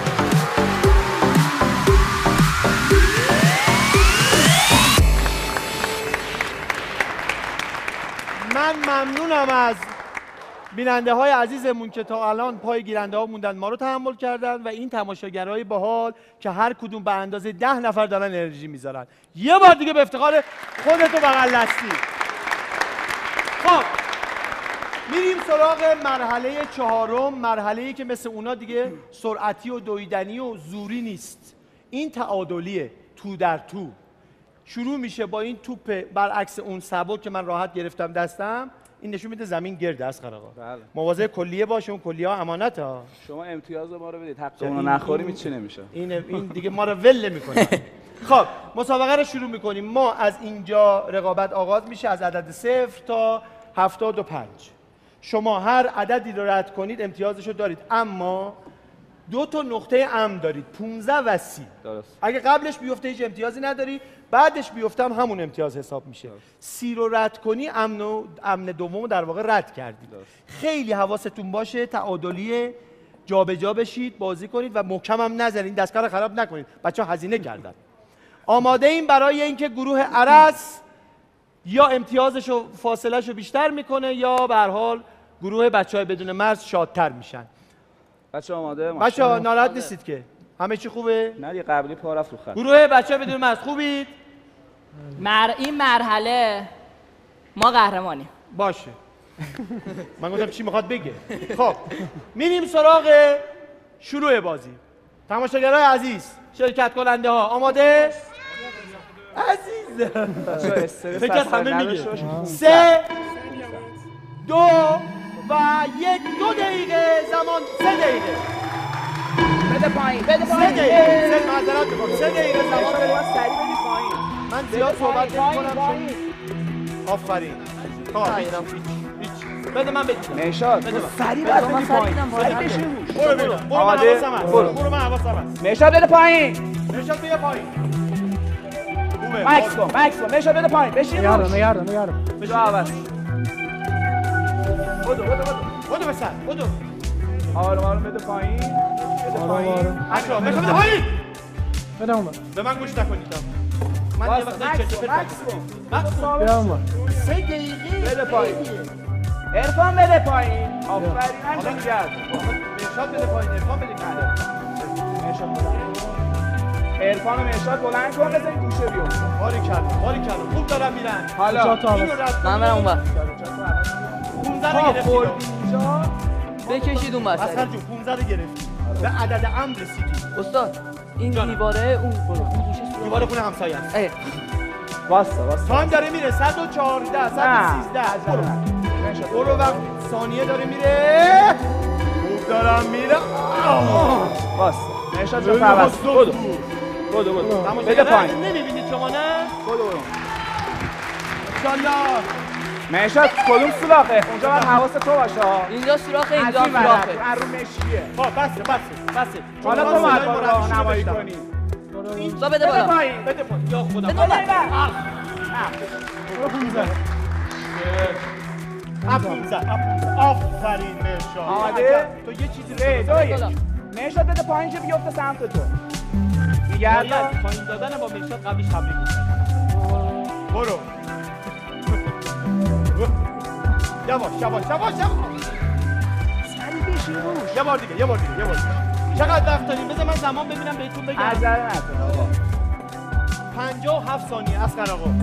من ممنونم از بیننده های عزیزمون که تا الان پای گیرنده ها موندن، ما رو تحمل کردن و این تماشاگرای باحال که هر کدوم به اندازه ده نفر دارن انرژی میذارن. یه بار دیگه به افتخار خودتو بغل دستی. خب میریم سراغ مرحله چهارم، مرحله‌ای که مثل اونا دیگه سرعتی و دویدنی و زوری نیست. این تعادلیه، تو در تو. شروع میشه با این توپ برعکس اون سبک که من راحت گرفتم دستم. این نشون میده زمین گرده است آقا. بله. مواظب کلیه باشه، اون کلیه ها امانت ها. شما امتیاز ما رو بدید، حقمون رو نخوریم هیچ چی نمیشه. این این دیگه ما رو ول نمی‌کنه. خب مسابقه رو شروع میکنیم. ما از اینجا رقابت آغاز میشه از عدد صفر تا هفتاد و پنج. شما هر عددی رو رد کنید امتیازش رو دارید، اما دو تا نقطه امن دارید، پانزده و سی. درست. اگه قبلش بیفته هیچ امتیازی نداری، بعدش بیفته هم همون امتیاز حساب میشه. درست. سی رو رد کنی امن و امن دومو در واقع رد کردید. درست. خیلی حواستون باشه تعادلی جابجا بشید، بازی کنید و محکم هم نزنید، دستگاه رو خراب نکنید. بچه‌ها هزینه کردن. آماده این برای اینکه گروه عرس یا امتیازش و فاصله‌ش رو بیشتر میکنه یا به هر حال گروه بچه‌های بدون مرز شادتر میشن. بچه آماده؟ بچه‌ها ناراحت نیستید که همه چی خوبه؟ نه دیگه قبلی پا رفت رو خط. گروه بچه‌ها بدون مرز خوبید؟ مر این مرحله ما قهرمانیم. باشه. من گفتم چی میخواد بگه. خب میریم سراغ شروع بازی. تماشاگرای عزیز، شرکت کننده ها آماده؟ عزیز فکر همه میگه سه دو و یک دو دقیقه زمان سه دقیقه بده پایین بده سه پایین دقیقه سه معذرت میخوام سه دقیقه زمان بده. سریع بدی پایین. من زیاد صحبت نمی‌کنم چون آفرین ها هیچ هیچ بده من بدید مهشاد سریع باید بدی پایین. سریع بشین روش. برو برو برو من حواسم هست برو من حواسم هست. مهشاد بده پایین. مهشاد بیا پایین. مکس کن مکس کن مهشاد بده پایین بشین روش. نگردم نگردم نگردم بجا عوض. بدو بدو بدو بدو بسر بدو آروم آروم بده پایین. بده پایین. اچا مهشاد بده پایین. بده اون به من گوش نکنید. من یه وقت چه چه مکس کن. بیا اون سه دقیقه بده پایین. عرفان بده پایین. آفرین همین گرد. مهشاد بده پایین. عرفان بده کنار. مهشاد عرفان و مهشاد بلند کن بزن گوشه بیو. باری کلا باری کلا خوب دارن میرن. حالا اینو رد من برم اون وقت. پانزده رو گرفتی. اینجا بکشید اون وقت. اصلا جون پانزده رو گرفتی. به عدد امر رسیدی. استاد این دیواره اون اون گوشه دیوار خونه همسایه است. اه. واسه واسه تایم داره میره صد و چهارده صد و سیزده. برو برو وقت ثانیه داره میره. خوب دارم میره. واسه مهشاد جا فوز بدو بدو بدو بده پایین. نمیبینید شما نه؟ بدو بدو انشالله. مهشاد کدوم سوراخه؟ اونجا باید حواست تو باشه. اینجا سوراخه اینجا از این ورق، سوراخه. اون رو مشکیه. خب بسه بسه بسه. حالا تو باید با راهنمایی کنی. اینجا بده بده بالا. پایین. بده پایین. یا خدا. بده بالا. اپونزه اپونزه آفرین مهشاد. آماده؟ تو یه چیزی سه رو دو یک. مهشاد بده پایین که بیفته سمت تو. میگردم. پایین دادن با مهشاد قبلش تبریک میگم. برو. یواش یواش یواش یواش. سریع بشین روش. یه بار دیگه یه بار دیگه یه بار دیگه. چقدر وقت داریم؟ بذار من زمان ببینم بهتون بگم. عجله نکن آقا. پنجاه و هفت ثانیه اسقر آقا.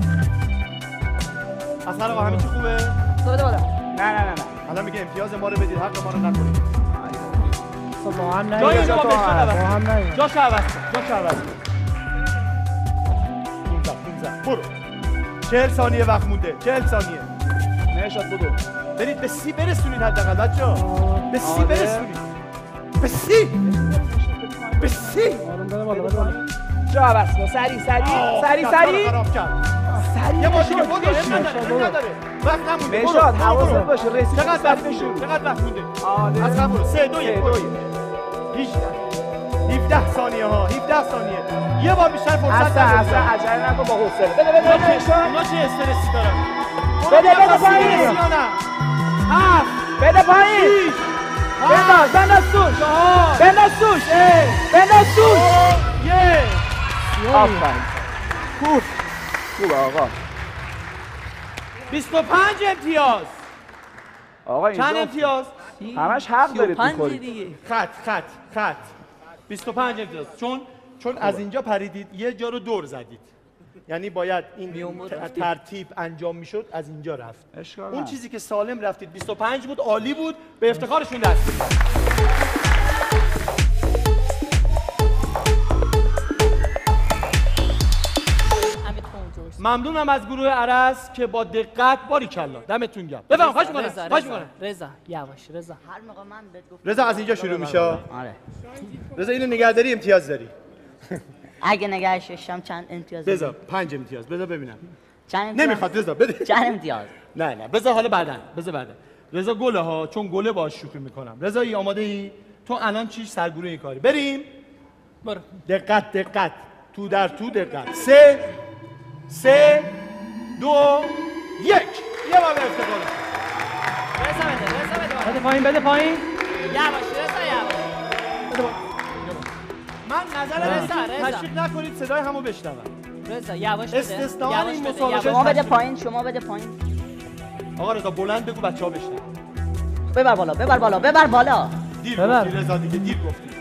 اسقر آقا همه چی خوبه؟ بده بالا. نه نه نه نه. الان میگه امتیاز ما رو بدید، حق ما رو نکنید. خب با هم جای نگیر اینو با مهشاد عوض با هم کن. نگیر جاش عوض کن. جاش عوض کن. پونزده پونزده برو. چهل ثانیه وقت مونده. چهل ثانیه. مهشاد بدو. برید به سی برسونید حداقل بچه‌ها. به سی برسونید. به سی. به سی. آروم بده بالا بده بالا جا عوض کن. سریع سریع سریع سریع. سریع یه بار دیگه برو. نداره نداره. وقت نمونده. مهشاد حواست باشه رسید. چقدر وقت مونده؟ چقدر وقت مونده؟ آره. از قبل برو. سه دو یک. هفده ثانیه ها. هفده ثانیه. یه بار بیشتر فرصت اصلا نداره. اصلا عجله نکن با حوصله. بده بده بده مهشاد. اونا چه استرسی دارن؟ بده بده پایین. هفت. بده پایین. بنداز بنداز توش. بنداز توش. بنداز توش. یک. آفرین. خوب. خوب آقا. بیست و پنج امتیاز. آقا اینجا چند امتیاز؟ همش حق دارید پنج می‌کنید. دیگه. خط خط خط بیست و پنج امتیاز. چون چون از اینجا پریدید یه جا رو دور زدید. یعنی باید این ترتیب انجام میشد از اینجا رفت. اون چیزی که سالم رفتید بیست و پنج بود، عالی بود، به افتخارشون دست بدید. ممنونم از گروه عرس که با دقت باریکلا دمتون گرم. بفهم خواهش می‌کنم. خواهش می‌کنم. رضا یواش رضا. هر موقع من بهت گفتم رضا از اینجا شروع میشه. آره. رضا اینو نگهداری امتیاز داری. اگه نگهش داشتم چند امتیاز؟ بذار پنج امتیاز. بذار ببینم. چند امتیاز؟ نمیخواد رضا بده. چند امتیاز؟ نه نه بذار حالا بعداً. بذار بعداً. رضا گله ها چون گله باهاش شوخی میکنم. رضا ای آماده ای؟ تو الان چی سرگروه این کاری؟ بریم. برو. دقت دقت. تو در تو دقت. سه سه دو یک. یه بار به افتخار. رضا بده رضا بده. بده پایین بده پایین. یواش رضا یواش. من نظرم تشویق نکنید صدای همو بشنون. رضا یواش بده. استثناء این مسابقه. شما بده پایین، شما بده پایین. آقا رضا بلند بگو بچه‌ها بشنون. ببر بالا، ببر بالا، ببر بالا. دیر گفتی رضا دیگه، دیر گفتی.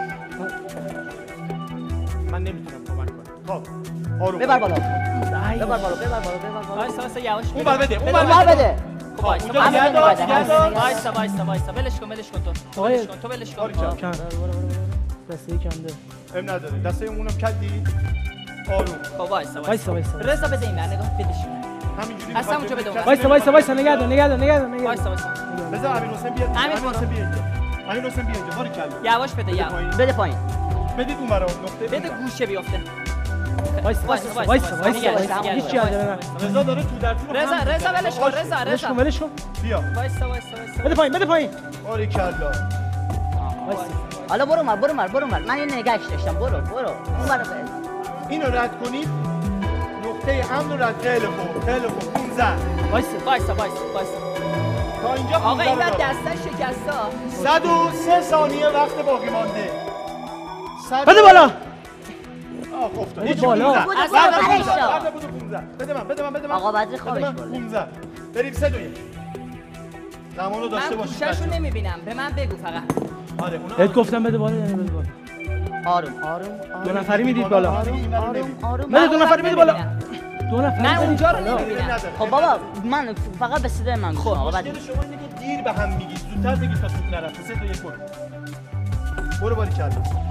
من نمیتونم کمک کنم. خب آروم. ببر بالا. ببر بالا، ببر بالا، ببر بالا. وایسا وایسا یواش اون بر بده، اون بر بده. خب وایسا نگه دار، نگه دار. وایسا وایسا وایسا ولش کن ولش کن تو. تو ولش کن تو ولش کن. کم. دسته کنده. ام نداره. دسته اونم کدی. آروم. خب وایسا وایسا وایسا. رضا بده این نگاه بدش. همینجوری اصلا اونجا بده. وایسا وایسا وایسا نگه دار نگه دار نگه دار نگه وایسا وایسا. بذار امیر حسین بیاد. امیر حسین بیاد. امیر حسین بیاد. باریکلا. یواش بده یواش. بده پایین. بدید اون برا نقطه. بده گوشه بیفته. وایسا وایسا وایسا وایسا هیچ چیزی نداره. رضا داره تو در تو. رضا رضا ولش کن رضا ولش کن رضا. ولش کن. بیا. وایسا وایسا وایسا. بده پایین بده پایین. باریکلا. وایسا. حالا برو مر برو مر برو مر من یه نگهش داشتم. برو برو اون برو. اینو رد کنید. نقطه امن رو رد. خیلی خوب خیلی خوب. پانزده. وایسا وایسا وایسا وایسا. تا اینجا آقا این پانزده. بعد دستش شکسته. صد و سه ثانیه وقت باقی مانده. بده بالا. آه گفتم. هیچ بالا. بودو برش بعد بودو پانزده. بده من بده من بده من. آقا بدری خوابش برده. پانزده. بریم سه دو یک. زمانو داشته من باشید. گوشه‌شو نمیبینم. به من بگو فقط. آره اونا. بهت گفتم بده بالا یعنی بده بالا. آروم آروم. دو نفری میدید بالا. آروم آروم. بده دو نفری میدید بالا. دو نفری. من اونجا رو نمیبینم. خب بابا من فقط به صدای من گوش کن. آقا مشکل شما اینه که دیر به هم میگید. زودتر بگید تا توپ نرفته. سه دو یک برو. برو باریکلا.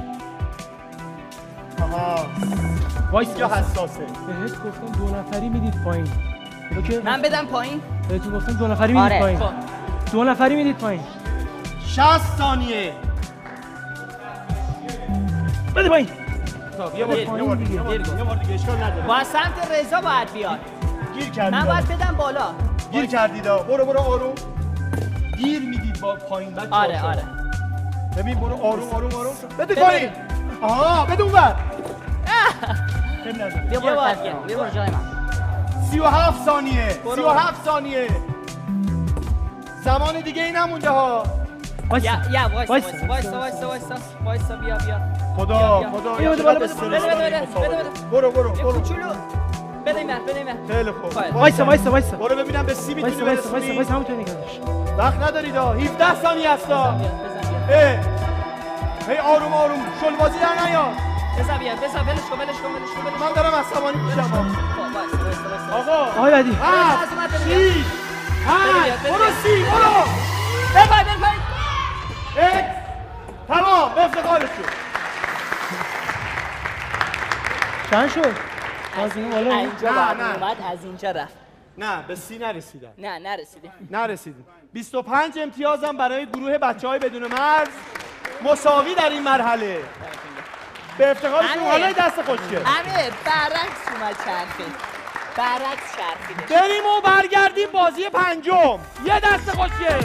آها. وایس اینجا حساسه. بهت گفتم دو نفری میدید پایین. اوکی؟ من بدم پایین. بهتون گفتم دو نفری میدید آره. پایین. دو نفری میدید پایین. شصت ثانیه. بده پایین. یه بار دیگه یه بار دیگه یه بار دیگه اشکال نداره. با سمت رضا باید بیاد. گیر کردید. من باید بدم بالا. گیر کردید. برو برو آروم. گیر میدید با پایین بچه‌ها. آره آره. ببین برو آروم آروم آروم. بده پایین. آها بده اونور. خیلی نداره. بیا برو دیگه. بیا برو جای من. سی و هفت ثانیه. سی و هفت ثانیه. زمان دیگه ای نمونده ها. وایس. یا یا وایس وایس وایس وایس وایس وایس بیا بیا. خدا خدا بده بده بده بده بده. برو برو یه برو. کوچولو. بده این بده این. خیلی خوب. وایس وایس وایس. برو ببینم به سی میتونی وایس وایس برسی. وایس همونطوری نگاه داشت. وقت ندارید ها. هفده ثانیه هستا. بزن بیا. هی آروم آروم شل بازی در نیاد. بزن بیا بزن ولش کن ولش کن ولش کن. من دارم عصبانی میشم. وایس وایس وایس. آقا آقای بعدی. هفت شیش هشت برو سی برو. بپای بپای. یک تمام به افتخارشون. چند شد؟ از این بالا اینجا بعد اومد از اینجا رفت. نه به سی نرسیدن. نه نرسیدیم. نرسیدیم. بیست و پنج امتیازم برای گروه بچه‌های بدون مرز مساوی در این مرحله. به افتخارشون حالا دست خوشگل. امیر برعکس اومد چرخید. برعکس چرخید. بریم و برگردیم بازی پنجم. یه دست خوشگل.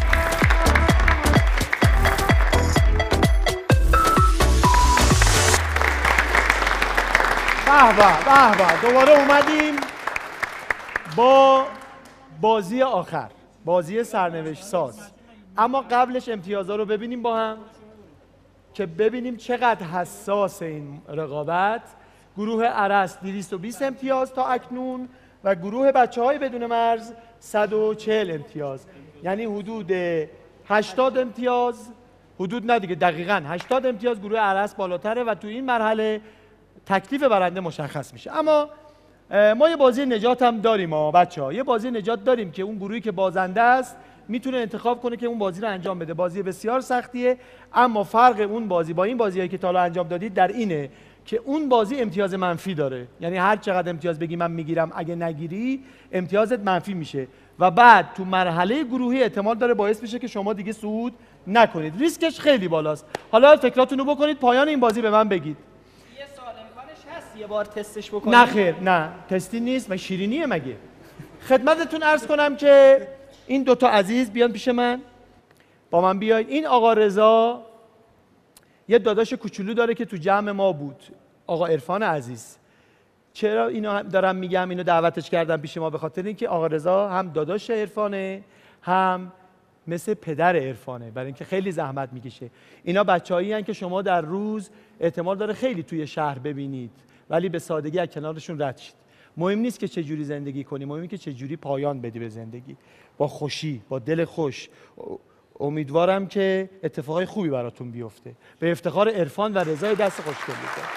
به به به به دوباره اومدیم با بازی آخر، بازی سرنوشت ساز. اما قبلش امتیازها رو ببینیم با هم که ببینیم چقدر حساس این رقابت. گروه عرس دویست و بیست امتیاز تا اکنون و گروه بچه‌های بدون مرز صد و چهل امتیاز، یعنی حدود هشتاد امتیاز، حدود نه دیگه دقیقاً هشتاد امتیاز گروه عرس بالاتره و تو این مرحله تکلیف برنده مشخص میشه. اما ما یه بازی نجات هم داریم ها بچه‌ها، یه بازی نجات داریم که اون گروهی که بازنده است میتونه انتخاب کنه که اون بازی رو انجام بده. بازی بسیار سختیه، اما فرق اون بازی با این بازیایی که تا حالا انجام دادید در اینه که اون بازی امتیاز منفی داره. یعنی هر چقدر امتیاز بگی من میگیرم، اگه نگیری امتیازت منفی میشه و بعد تو مرحله گروهی احتمال داره باعث بشه که شما دیگه صعود نکنید. ریسکش خیلی بالاست. حالا فکراتونو بکنید، پایان این بازی به من بگید. یه سال امکانش هست یه بار تستش بکنید؟ نه خیر، نه تستی نیست، من شیرینیه مگه. خدمتتون عرض کنم که این دوتا عزیز بیان پیش من، با من بیاید. این آقا رضا یه داداش کوچولو داره که تو جمع ما بود، آقا عرفان عزیز. چرا اینو دارم میگم، اینو دعوتش کردم پیش ما؟ به خاطر اینکه آقا رضا هم داداش عرفانه، هم مثل پدر عرفانه، برای اینکه خیلی زحمت میکشه. اینا بچه‌هایی هستن که شما در روز احتمال داره خیلی توی شهر ببینید، ولی به سادگی از کنارشون رد شید. مهم نیست که چه جوری زندگی کنی، مهم اینه که چه جوری پایان بدی به زندگی، با خوشی، با دل خوش. امیدوارم که اتفاقای خوبی براتون بیفته. به افتخار عرفان و رضای دست خوشگل می‌کنم.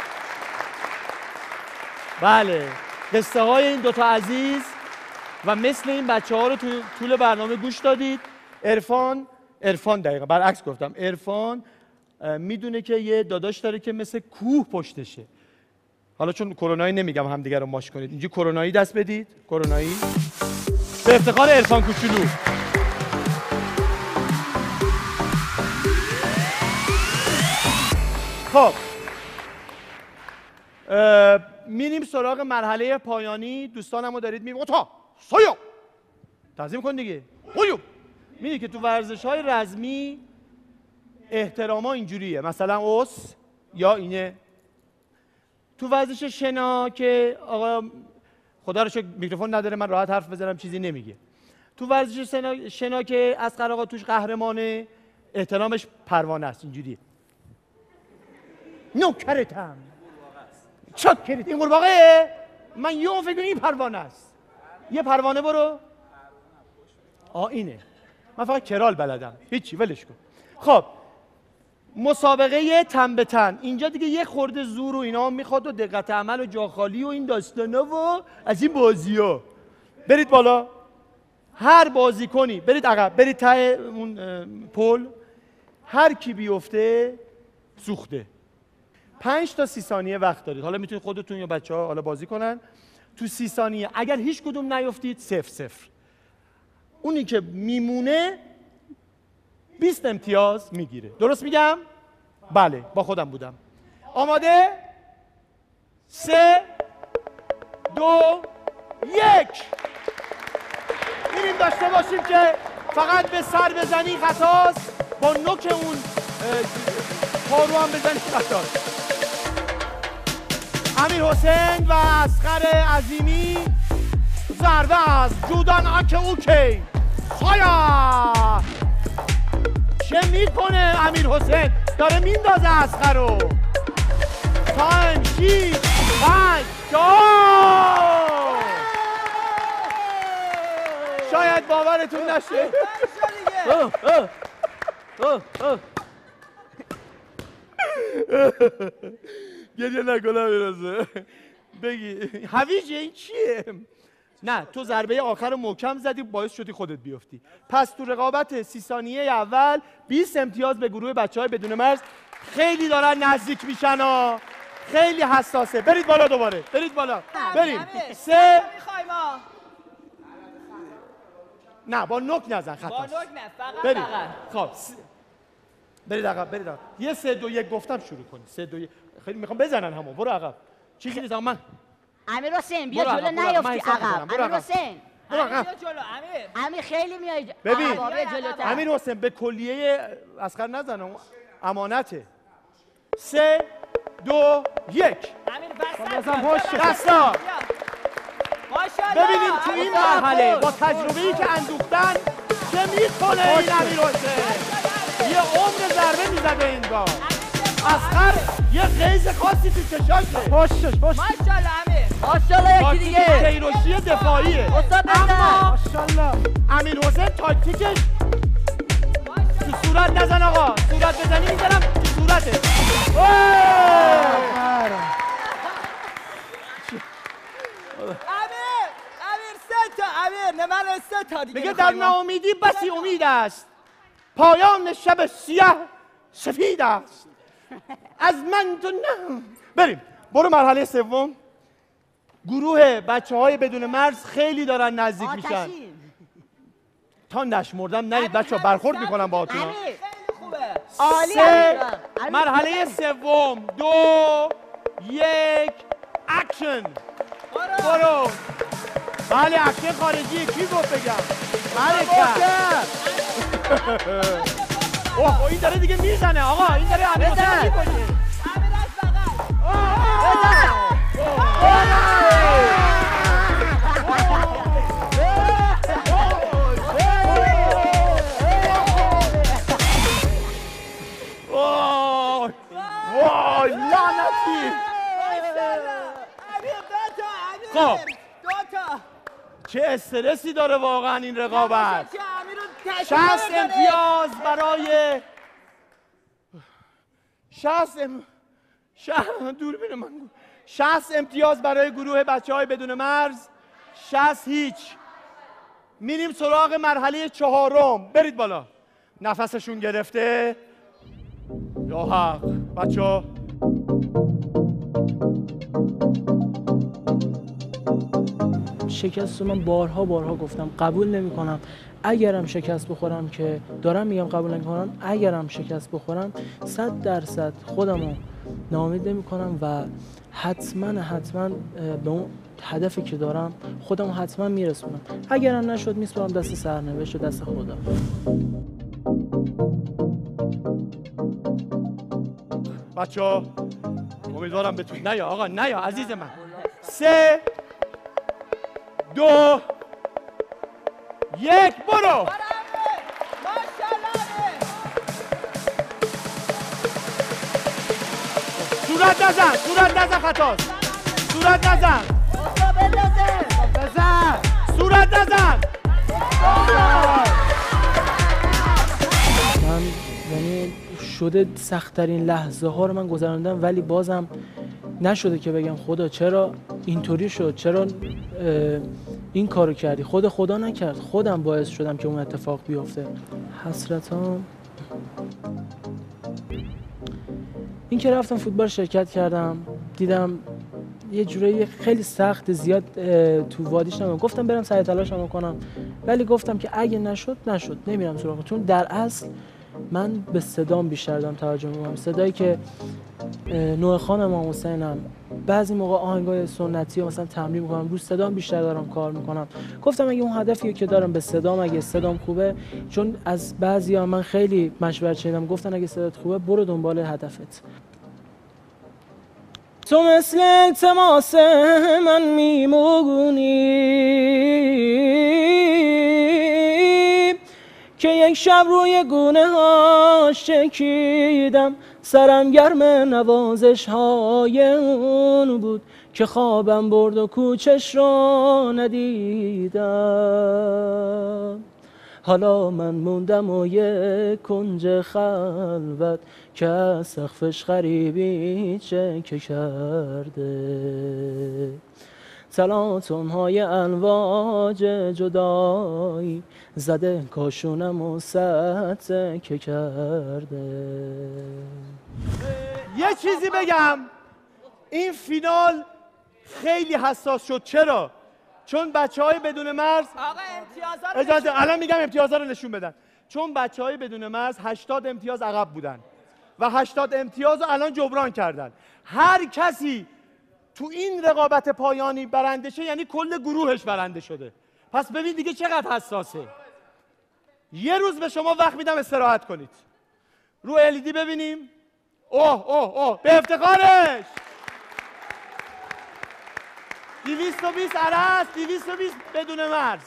بله، قصه های این دوتا عزیز و مثل این بچه ها رو تو طول برنامه گوش دادید. عرفان عرفان دقیقا برعکس گفتم. عرفان میدونه که یه داداش داره که مثل کوه پشتشه. حالا چون کرونایی نمیگم همدیگه رو ماش کنید، اینجا کرونایی دست بدید. کرونایی به افتخار عرفان کوچولو. خب میریم سراغ مرحله پایانی. دوستانمو دارید میبینید. تا سایو تعظیم کن دیگه. اویو میدونی که تو ورزش‌های رزمی احتراما اینجوریه، مثلا اوس یا اینه. تو ورزش شنا که آقا خدا رو شکر میکروفون نداره من راحت حرف بزنم چیزی نمیگه. تو ورزش شنا, شنا که اصغر آقا توش قهرمانه، احترامش پروانه است. اینجوریه. نوکرتم چاکرت. این قورباغه من یه فکر این پروانه است. یه پروانه برو. آ اینه. من فقط کرال بلدم، هیچی ولش کن. خب مسابقه تن به تن اینجا دیگه یه خورده زور و اینا میخواد و دقت عمل و جاخالی و این داستانا و از این بازی‌ها. برید بالا، هر بازی کنی برید عقب، برید ته اون پل، هر کی بیفته سوخته. پنج تا سی ثانیه وقت دارید. حالا میتونید خودتون یا بچه‌ها حالا بازی کنن. تو سی ثانیه اگر هیچ کدوم نیفتید صفر صفر. اونی که میمونه بیست امتیاز میگیره. درست میگم؟ بله، با خودم بودم. آماده؟ سه دو یک. میریم داشته باشیم که فقط به سر بزنی خطاست، با نوک اون پارو هم بزنی خطاست. امیر حسین و اصغر عظیمی، ضربه از جودان آکه اوکی سایا. چه میکنه امیر حسین؟ داره میندازه اصغر رو. تایم شیش پنج دو. شاید باورتون نشه. گریه نکنم میرسه. بگی حویجه این چیه؟ نه تو ضربه آخر رو محکم زدی، باعث شدی خودت بیفتی. پس تو رقابت سی ثانیه اول بیست امتیاز به گروه بچه‌های بدون مرز. خیلی دارن نزدیک میشن ها، خیلی حساسه. برید بالا دوباره، برید بالا، بریم. سه نه با نوک نزن خطاست. با نوک نه، فقط برید. فقط. خب س... برید عقب، برید عقب. یه سه دو یک گفتم شروع کنید. سه دو یک. خیلی میخوام بزنن همون. برو عقب. چیزی نیست من. امیر حسین بیا جلو نیافتی عقب. امیر حسین برو عقب. بیا جلو امیر. امیر خیلی میای ببین امیر حسین به کلیه اصغر نزن، امانته. سه دو یک. امیر بسط دستا. ببینیم تو این مرحله با تجربه‌ای که اندوختن چه میکنه این امیر حسین. یه عمر ضربه میزده این بار. اصغر یه غیظ خاصی تو چشاشه. پشتش پشت. ماشاءالله امیر. ماشاءالله یکی دیگه. کیروشی دفاعیه. استاد اما ماشاءالله امیر حسین تاکتیکش تو صورت نزن آقا. صورت بزنی میذارم تو صورته. تا دیگه میگه در ناامیدی بسی امید است، پایان شب سیاه سفید است. از من تو نه. بریم برو مرحله سوم. گروه بچه های بدون مرز خیلی دارن نزدیک میشن. تا نشمردم نرید بچه ها، برخورد میکنم با اتون. سه، مرحله سوم، دو، یک، اکشن. برو. بله اکشن خارجی. کی گفت بگم؟ بله کرد. اوه این داره دیگه میزنه آقا، این داره امیر حسین میکنه. وای لعنتی. خب چه استرسی داره واقعا این رقابت. شصت امتیاز برای شصت ام... شصت دوربین من شصت امتیاز برای گروه بچه های بدون مرز، شصت هیچ. میریم سراغ مرحله چهارم. برید بالا. نفسشون گرفته. یا حق بچه ها. شکست رو من بارها بارها گفتم قبول نمی کنم. اگرم شکست بخورم که دارم میگم قبول نمی کنم، اگرم شکست بخورم صد درصد خودم رو ناامید نمی کنم و حتما حتما به اون هدفی که دارم خودم رو حتما میرسونم. اگرم نشد میسپارم دست سرنوشت و دست خدا. بچه ها امیدوارم بتونید. نه یا آقا نه یا عزیز من. سه دو یک برو. صورت نزن، صورت نزن، خطاست. صورت نزن بزن، صورت نزن. من یعنی شده سخت‌ترین لحظه ها رو من گذراندم ولی بازم نشده که بگم خدا چرا اینطوری شد، چرا این کارو کردی. خود خدا نکرد، خودم باعث شدم که اون اتفاق بیفته. حسرتام این که رفتم فوتبال شرکت کردم، دیدم یه جورایی خیلی سخت زیاد تو وادیش نمیم. گفتم برم سعی تلاشم کنم ولی گفتم که اگه نشد نشد، نمیرم سراغ. چون در اصل من به صدام بیشتر دارم توجه میکنم، صدایی که نوع خان امام حسینم. بعضی موقع آهنگای سنتی رو مثلا تمرین میکنم، رو صدام بیشتر دارم کار میکنم. گفتم اگه اون هدفی که دارم به صدام، اگه صدام خوبه، چون از بعضیا من خیلی مشورت شنیدم گفتن اگه صدات خوبه برو دنبال هدفت. تو مثل التماس من میمونی که یک شب روی گونه ها شکیدم، سرم گرم نوازش های اون بود که خوابم برد و کوچش را ندیدم. حالا من موندم و یک کنج خلوت که از سقفش غریبی چکه کرده. تلاطم‌های امواج جدایی زده کاشونم و سطح که کرده. یه چیزی بگم، این فینال خیلی حساس شد. چرا؟ چون بچه های بدون مرز اجازه الان میگم امتیازها رو نشون بدن. چون بچه های بدون مرز هشتاد امتیاز عقب بودن و هشتاد امتیاز رو الان جبران کردن. هر کسی تو این رقابت پایانی برنده شه یعنی کل گروهش برنده شده. پس ببین دیگه چقدر حساسه. یه روز به شما وقت میدم استراحت کنید. رو الیدی ببینیم. اوه اوه اوه به افتخارش دویست و بیست عرض، دویست و بیست بدون مرز.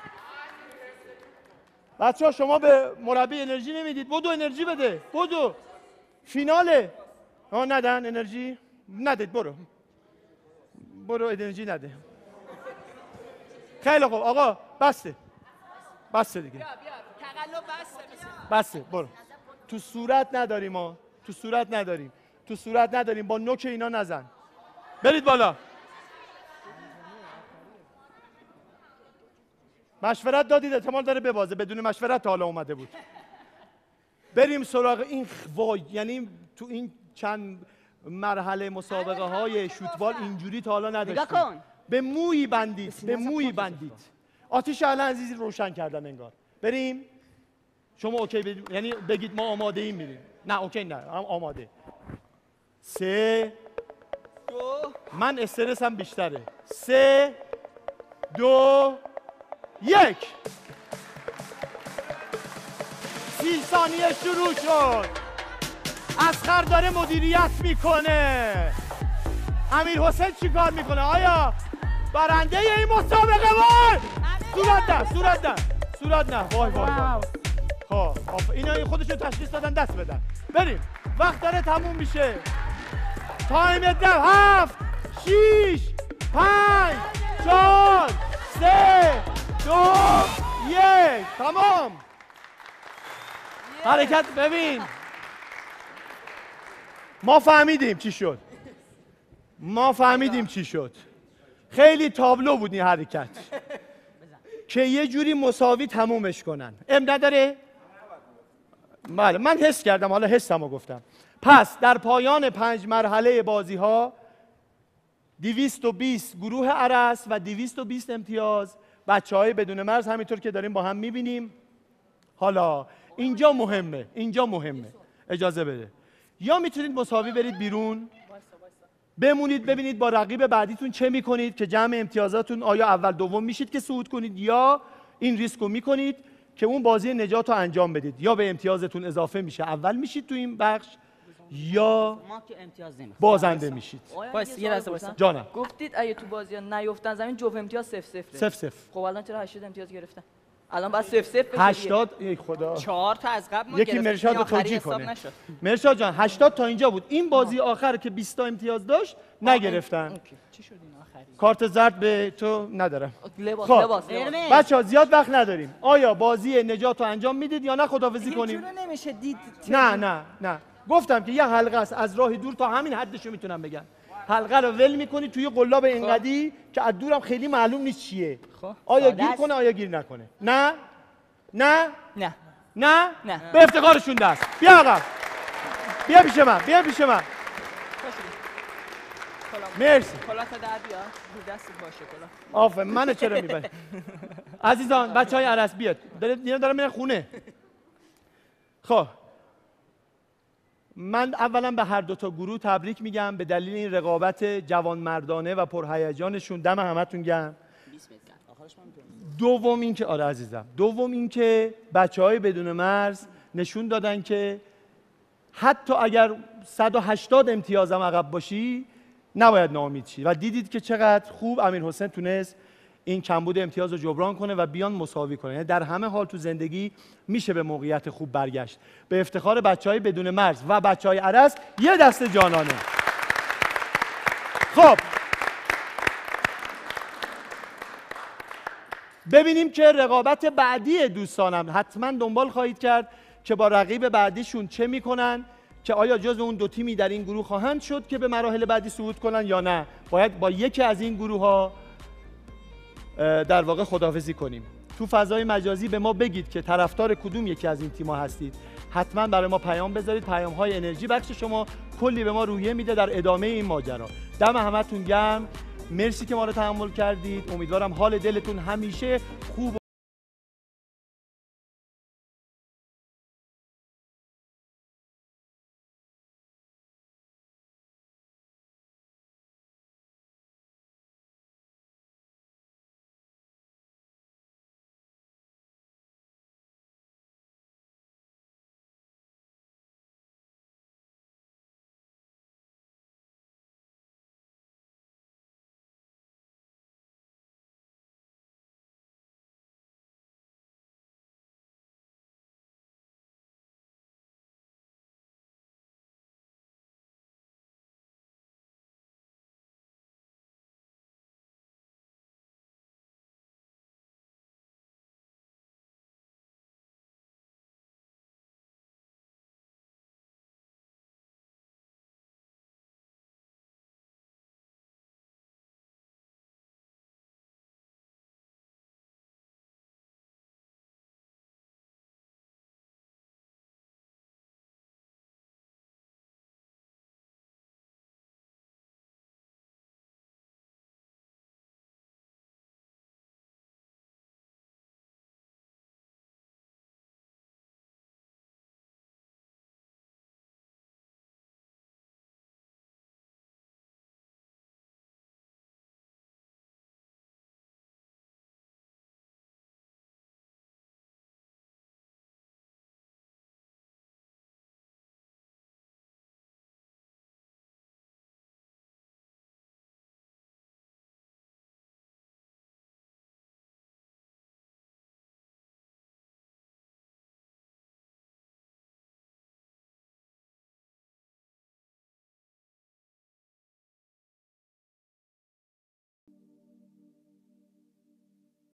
بچه ها شما به مربی انرژی نمیدید. بدو انرژی بده. بدو فیناله. ها ندن انرژی؟ ندید. برو برو انرژی نده. خیلی خوب آقا بسته بسته دیگه. بیا بیا تقلب بسته. بسته برو. تو صورت نداریم ما. تو صورت نداریم. تو صورت نداریم. با نوک اینا نزن. برید بالا. مشورت دادید احتمال داره ببازه، بدون مشورت تا حالا اومده بود. بریم سراغ این وای، یعنی تو این چند مرحله مسابقه های شوتبال اینجوری تا حالا نداشتیم. به مویی بندید، به مویی بندید. آتیش الان عزیزی روشن کردن انگار. بریم. شما اوکی بدید، یعنی بگید ما آماده ایم میریم. نه اوکی نه، هم آماده. سه دو من استرسم بیشتره. سه دو یک. سی ثانیه شروع شد. اصغر داره مدیریت میکنه. امیر حسین چی کار میکنه؟ آیا برنده این مسابقه وای؟ صورت نه، صورت نه، صورت نه. وای وای وای. خب اینا خودشون تشخیص دادن، دست بدن. بریم. وقت داره تموم میشه. تایم ده. هفت شیش پنج چهار سه دو یک. تمام. حرکت. ببین ما فهمیدیم چی شد. ما فهمیدیم چی شد. خیلی تابلو بود این حرکت که یه جوری مساوی تمومش کنن. ام نداره؟ بله من حس کردم، حالا حسمو گفتم. پس در پایان پنج مرحله بازی ها دویست و بیست گروه ارس و دویست و بیست امتیاز بچه های بدون مرز، همینطور که داریم با هم میبینیم. حالا اینجا مهمه، اینجا مهمه. اجازه بده. یا میتونید مساوی برید بیرون بمونید ببینید با رقیب بعدیتون چه میکنید که جمع امتیازاتون آیا اول دوم میشید که صعود کنید، یا این ریسک رو میکنید که اون بازی نجات رو انجام بدید، یا به امتیازتون اضافه میشه اول میشید تو این بخش، یا بازنده میشید. وایس یه لحظه وایس. جانم. گفتید اگه تو بازی نیافتن زمین جفت امتیاز صفر صفر. صفر صفر. خب الان چرا هشتاد امتیاز گرفتن؟ الان بعد صفر صفر بشه. هشتاد. ای خدا. چهار تا از قبل ما یکی مرشاد رو توجیه کنه. نشد. مرشاد جان هشتاد تا اینجا بود. این بازی آخر که بیست تا امتیاز داشت نگرفتن. چی شد این آخری؟ کارت زرد به تو ندارم. لباس خب. لباس. بچه‌ها زیاد وقت نداریم. آیا بازی نجات رو انجام میدید یا نه خداحافظی کنیم؟ اینجوری نمیشه دید. نه نه نه. گفتم که یه حلقه است از راه دور تا همین حدشو میتونم بگم. حلقه رو ول میکنی توی قلاب انقدی که از دورم خیلی معلوم نیست چیه. آیا گیر کنه آیا گیر نکنه؟ نه نه نه نه نه. به افتخارشون دست. بیا آقا. بیا پیش من. بیا پیش من. مرسی. کلاه تا در بیا. رو دست باشه کلاه. آفه منو چرا میبری؟ عزیزان بچهای عرس بیاد. داره اینا دارن میرن خونه. خب من اولا به هر دو تا گروه تبریک میگم به دلیل این رقابت جوانمردانه و پرهیجانشون. دم همتون گرم. دوم این که آره عزیزم دوم این که بچهای بدون مرز نشون دادن که حتی اگر صد و هشتاد امتیازم عقب باشی نباید ناامید شی و دیدید که چقدر خوب امیر حسین تونست این کمبود امتیاز رو جبران کنه و بیان مساوی کنه. یعنی در همه حال تو زندگی میشه به موقعیت خوب برگشت. به افتخار بچهای بدون مرز و بچهای عرس یه دست جانانه. خب ببینیم که رقابت بعدی دوستانم حتما دنبال خواهید کرد که با رقیب بعدیشون چه میکنن، که آیا جزو اون دو تیمی در این گروه خواهند شد که به مراحل بعدی صعود کنن یا نه. باید با یکی از این گروه ها در واقع خداحافظی کنیم. تو فضای مجازی به ما بگید که طرفدار کدوم یکی از این تیم‌ها هستید. حتما برای ما پیام بذارید. پیام‌های انرژی بخش شما کلی به ما روحیه میده در ادامه این ماجرا. دم همتون گرم. مرسی که ما رو تحمل کردید. امیدوارم حال دلتون همیشه خوب